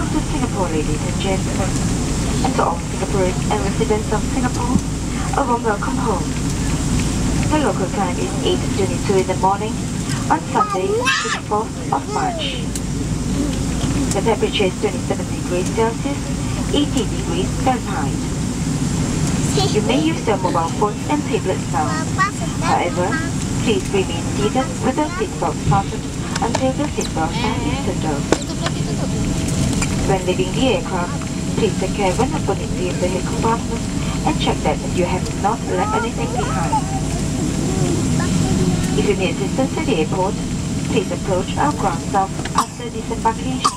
Welcome to Singapore, ladies and gentlemen, and to all Singaporeans and residents of Singapore, a warm welcome home. The local time is 8:22 in the morning on Sunday, 24th of March. The temperature is 27 degrees Celsius, 18 degrees Fahrenheit. You may use your mobile phones and tablets now. However, please remain seated with your seatbelt fastened until the seatbelt sign is turned off. When leaving the aircraft, please take care when opening the overhead compartment and check that you have not left anything behind. If you need assistance at the airport, please approach our ground staff after disembarkation.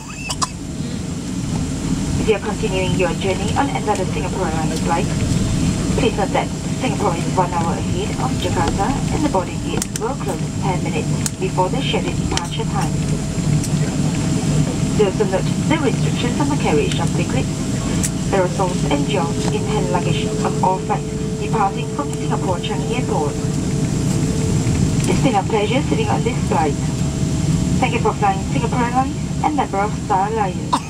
If you are continuing your journey on another Singapore Airlines flight, please note that Singapore is 1 hour ahead of Jakarta and the boarding gates will close 10 minutes before the scheduled departure time. Do also note the restrictions on the carriage of liquids, aerosols and germs in hand luggage on all flights departing from Singapore Changi Airport. It's been a pleasure sitting on this flight. Thank you for flying Singapore Airlines and member of Star Alliance.